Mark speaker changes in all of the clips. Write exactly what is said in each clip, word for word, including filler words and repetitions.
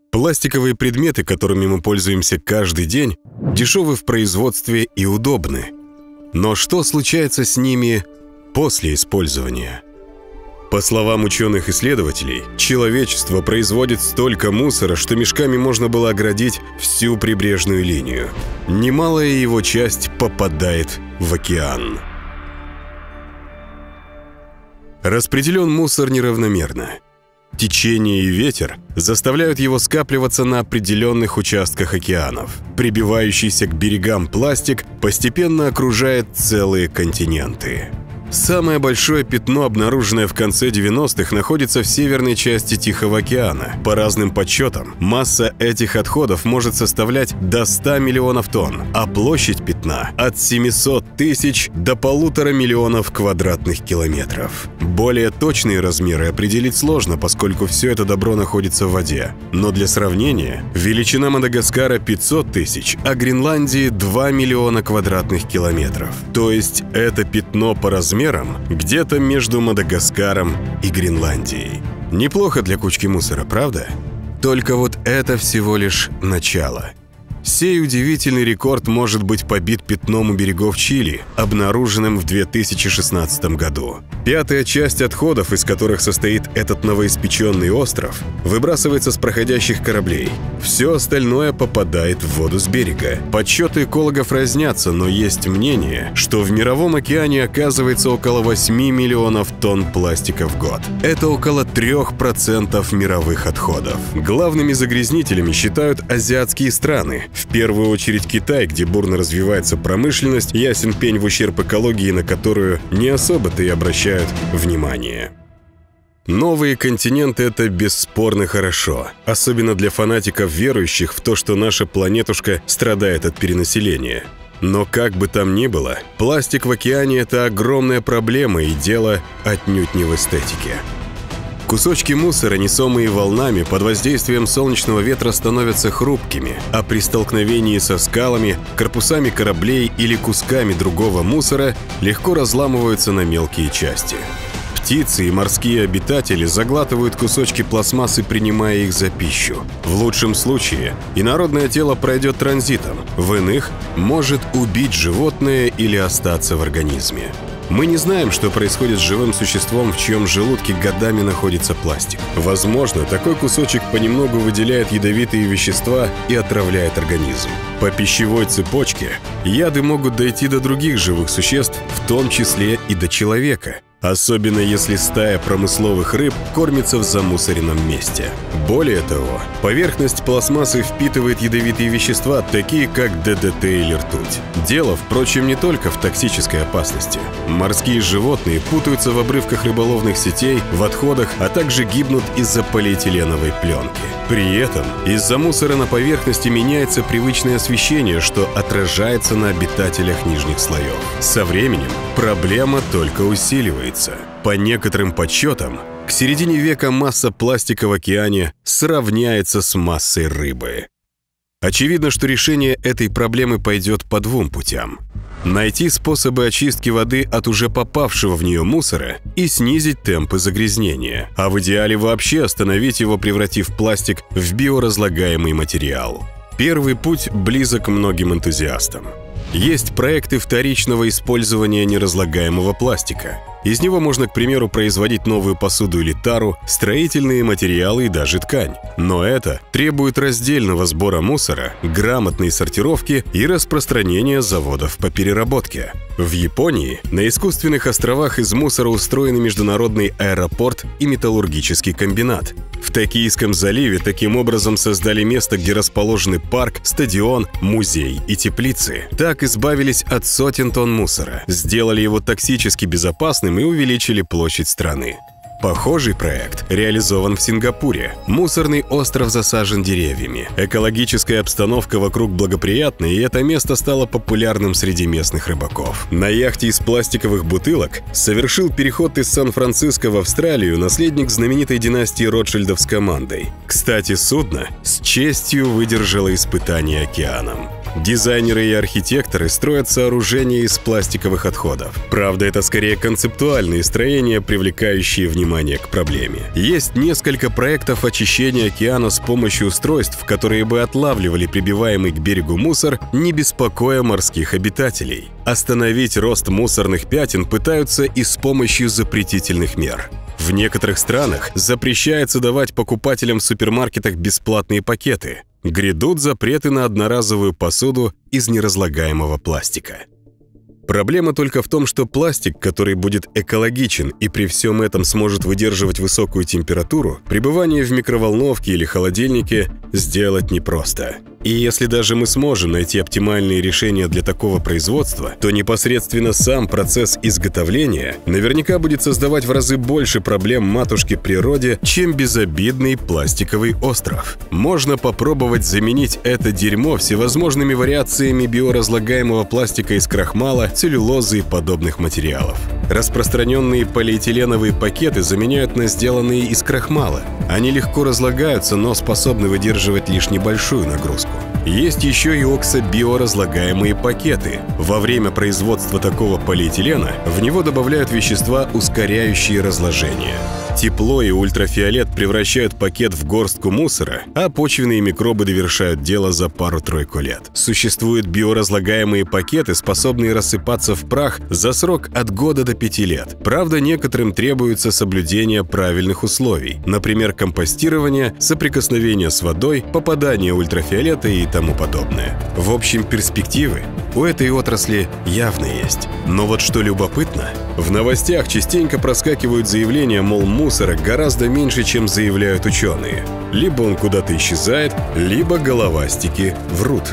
Speaker 1: Пластиковые предметы, которыми мы пользуемся каждый день, дешевы в производстве и удобны. Но что случается с ними после использования? По словам ученых-исследователей, человечество производит столько мусора, что мешками можно было оградить всю прибрежную линию. Немалая его часть попадает в океан. Распределен мусор неравномерно. Течение и ветер заставляют его скапливаться на определенных участках океанов. Прибивающийся к берегам пластик постепенно окружает целые континенты. Самое большое пятно, обнаруженное в конце девяностых, находится в северной части Тихого океана. По разным подсчетам, масса этих отходов может составлять до ста миллионов тонн, а площадь пятна от семисот тысяч до полутора миллионов квадратных километров. Более точные размеры определить сложно, поскольку все это добро находится в воде. Но для сравнения, величина Мадагаскара пятьсот тысяч, а Гренландии два миллиона квадратных километров. То есть это пятно по размеру где-то между Мадагаскаром и Гренландией. Неплохо для кучки мусора, правда? Только вот это всего лишь начало. Сей удивительный рекорд может быть побит пятном у берегов Чили, обнаруженным в две тысячи шестнадцатом году. Пятая часть отходов, из которых состоит этот новоиспеченный остров, выбрасывается с проходящих кораблей. Все остальное попадает в воду с берега. Подсчеты экологов разнятся, но есть мнение, что в мировом океане оказывается около восьми миллионов тонн пластика в год. Это около трёх процентов мировых отходов. Главными загрязнителями считают азиатские страны. В первую очередь Китай, где бурно развивается промышленность, ясен пень в ущерб экологии, на которую не особо-то и обращают внимание. Новые континенты — это бесспорно хорошо, особенно для фанатиков, верующих в то, что наша планетушка страдает от перенаселения. Но как бы там ни было, пластик в океане — это огромная проблема, и дело отнюдь не в эстетике. Кусочки мусора, несомые волнами, под воздействием солнечного ветра становятся хрупкими, а при столкновении со скалами, корпусами кораблей или кусками другого мусора легко разламываются на мелкие части. Птицы и морские обитатели заглатывают кусочки пластмассы, принимая их за пищу. В лучшем случае инородное тело пройдет транзитом, в иных может убить животное или остаться в организме. Мы не знаем, что происходит с живым существом, в чьем желудке годами находится пластик. Возможно, такой кусочек понемногу выделяет ядовитые вещества и отравляет организм. По пищевой цепочке яды могут дойти до других живых существ, в том числе и до человека. Особенно если стая промысловых рыб кормится в замусоренном месте. Более того, поверхность пластмассы впитывает ядовитые вещества, такие как дэ дэ тэ или ртуть. Дело, впрочем, не только в токсической опасности. Морские животные путаются в обрывках рыболовных сетей, в отходах, а также гибнут из-за полиэтиленовой пленки. При этом из-за мусора на поверхности меняется привычное освещение, что отражается на обитателях нижних слоев. Со временем проблема только усиливается. По некоторым подсчетам, к середине века масса пластика в океане сравняется с массой рыбы. Очевидно, что решение этой проблемы пойдет по двум путям. Найти способы очистки воды от уже попавшего в нее мусора и снизить темпы загрязнения, а в идеале вообще остановить его, превратив пластик в биоразлагаемый материал. Первый путь близок многим энтузиастам. Есть проекты вторичного использования неразлагаемого пластика. Из него можно, к примеру, производить новую посуду или тару, строительные материалы и даже ткань. Но это требует раздельного сбора мусора, грамотной сортировки и распространения заводов по переработке. В Японии на искусственных островах из мусора устроены международный аэропорт и металлургический комбинат. В Токийском заливе таким образом создали место, где расположены парк, стадион, музей и теплицы. Так избавились от сотен тонн мусора, сделали его токсически безопасным и увеличили площадь страны. Похожий проект реализован в Сингапуре. Мусорный остров засажен деревьями. Экологическая обстановка вокруг благоприятная, и это место стало популярным среди местных рыбаков. На яхте из пластиковых бутылок совершил переход из Сан-Франциско в Австралию наследник знаменитой династии Ротшильдов с командой. Кстати, судно с честью выдержало испытание океаном. Дизайнеры и архитекторы строят сооружения из пластиковых отходов. Правда, это скорее концептуальные строения, привлекающие внимание к проблеме. Есть несколько проектов очищения океана с помощью устройств, которые бы отлавливали прибиваемый к берегу мусор, не беспокоя морских обитателей. Остановить рост мусорных пятен пытаются и с помощью запретительных мер. В некоторых странах запрещается давать покупателям в супермаркетах бесплатные пакеты. Грядут запреты на одноразовую посуду из неразлагаемого пластика. Проблема только в том, что пластик, который будет экологичен и при всем этом сможет выдерживать высокую температуру, пребывание в микроволновке или холодильнике сделать непросто. И если даже мы сможем найти оптимальные решения для такого производства, то непосредственно сам процесс изготовления наверняка будет создавать в разы больше проблем матушке природе, чем безобидный пластиковый остров. Можно попробовать заменить это дерьмо всевозможными вариациями биоразлагаемого пластика из крахмала, целлюлозы и подобных материалов. Распространенные полиэтиленовые пакеты заменяют на сделанные из крахмала. Они легко разлагаются, но способны выдерживать лишь небольшую нагрузку. Есть еще и оксобиоразлагаемые пакеты. Во время производства такого полиэтилена в него добавляют вещества, ускоряющие разложение. Тепло и ультрафиолет превращают пакет в горстку мусора, а почвенные микробы довершают дело за пару-тройку лет. Существуют биоразлагаемые пакеты, способные рассыпаться в прах за срок от года до пяти лет. Правда, некоторым требуется соблюдение правильных условий, например, компостирование, соприкосновение с водой, попадание ультрафиолета и тому подобное. В общем, перспективы у этой отрасли явно есть. Но вот что любопытно, в новостях частенько проскакивают заявления, мол, мусора гораздо меньше, чем заявляют ученые. Либо он куда-то исчезает, либо головастики врут.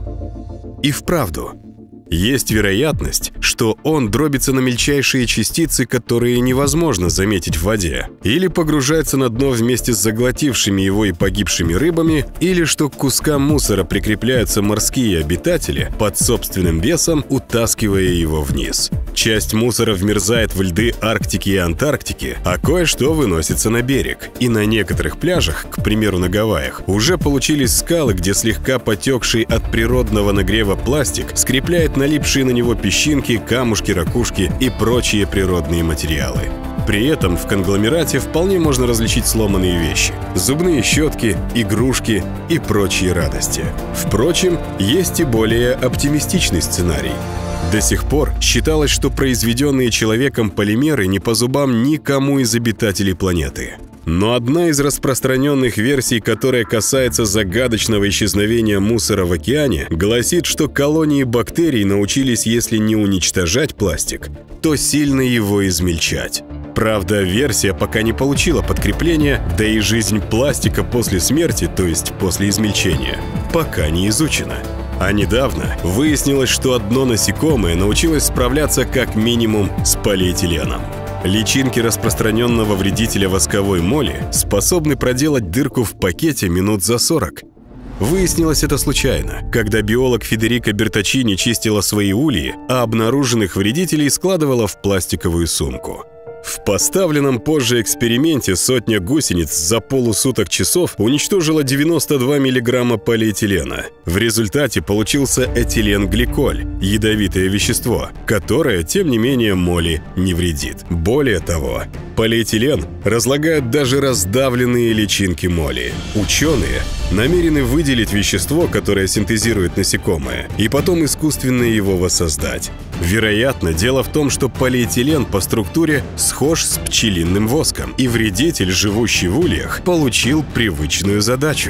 Speaker 1: И вправду, есть вероятность, что он дробится на мельчайшие частицы, которые невозможно заметить в воде, или погружается на дно вместе с заглотившими его и погибшими рыбами, или что к кускам мусора прикрепляются морские обитатели под собственным весом, утаскивая его вниз. Часть мусора вмерзает в льды Арктики и Антарктики, а кое-что выносится на берег. И на некоторых пляжах, к примеру на Гавайях, уже получились скалы, где слегка потекший от природного нагрева пластик скрепляет налипшие на него песчинки, камушки, ракушки и прочие природные материалы. При этом в конгломерате вполне можно различить сломанные вещи – зубные щетки, игрушки и прочие радости. Впрочем, есть и более оптимистичный сценарий. До сих пор считалось, что произведенные человеком полимеры не по зубам никому из обитателей планеты. Но одна из распространенных версий, которая касается загадочного исчезновения мусора в океане, гласит, что колонии бактерий научились, если не уничтожать пластик, то сильно его измельчать. Правда, версия пока не получила подкрепления, да и жизнь пластика после смерти, то есть после измельчения, пока не изучена. А недавно выяснилось, что одно насекомое научилось справляться как минимум с полиэтиленом. Личинки распространенного вредителя восковой моли способны проделать дырку в пакете минут за сорок. Выяснилось это случайно, когда биолог Федерика Берточини чистила свои ульи, а обнаруженных вредителей складывала в пластиковую сумку. В поставленном позже эксперименте сотня гусениц за полусуток часов уничтожила девяносто два миллиграмма полиэтилена. В результате получился этиленгликоль – ядовитое вещество, которое, тем не менее, моли не вредит. Более того, полиэтилен разлагают даже раздавленные личинки моли. Ученые намерены выделить вещество, которое синтезирует насекомое, и потом искусственно его воссоздать. Вероятно, дело в том, что полиэтилен по структуре схож с пчелиным воском, и вредитель, живущий в ульях, получил привычную задачу.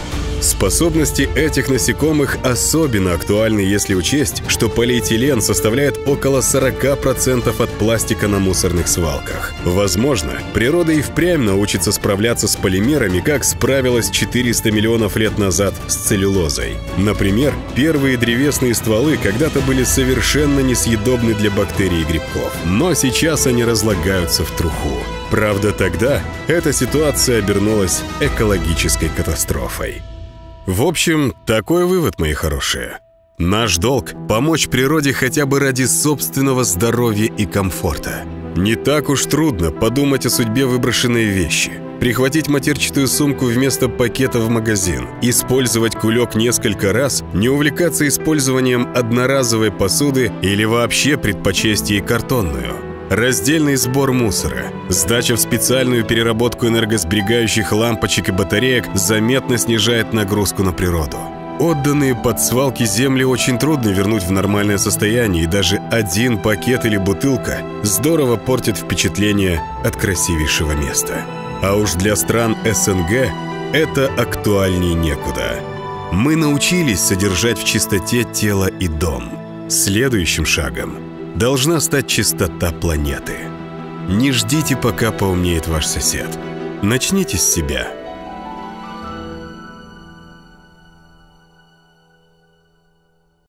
Speaker 1: Способности этих насекомых особенно актуальны, если учесть, что полиэтилен составляет около сорока процентов от пластика на мусорных свалках. Возможно, природа и впрямь научится справляться с полимерами, как справилась четыреста миллионов лет назад с целлюлозой. Например, первые древесные стволы когда-то были совершенно несъедобны для бактерий и грибков, но сейчас они разлагаются в труху. Правда, тогда эта ситуация обернулась экологической катастрофой. В общем, такой вывод, мои хорошие. Наш долг – помочь природе хотя бы ради собственного здоровья и комфорта. Не так уж трудно подумать о судьбе выброшенной вещи. Прихватить матерчатую сумку вместо пакета в магазин, использовать кулек несколько раз, не увлекаться использованием одноразовой посуды или вообще предпочесть ей картонную. Раздельный сбор мусора, сдача в специальную переработку энергосберегающих лампочек и батареек заметно снижает нагрузку на природу. Отданные под свалки земли очень трудно вернуть в нормальное состояние, и даже один пакет или бутылка здорово портит впечатление от красивейшего места. А уж для стран эс эн гэ это актуальней некуда. Мы научились содержать в чистоте тело и дом. Следующим шагом должна стать чистота планеты. Не ждите, пока поумнеет ваш сосед. Начните с себя.